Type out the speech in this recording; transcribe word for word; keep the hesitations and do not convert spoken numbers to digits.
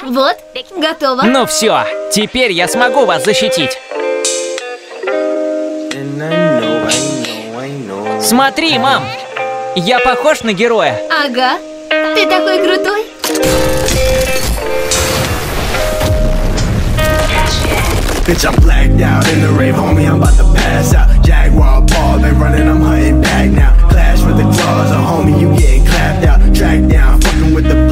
Вот, готово. Ну все, теперь я смогу вас защитить. Смотри, мам, я похож на героя? Ага, ты такой крутой. Bitch, I'm blacked out in the rave, homie, I'm about to pass out. Jaguar ball, they running, I'm hunting back now. Clash with the claws, oh homie, you getting clapped out. Tracked down, fucking with the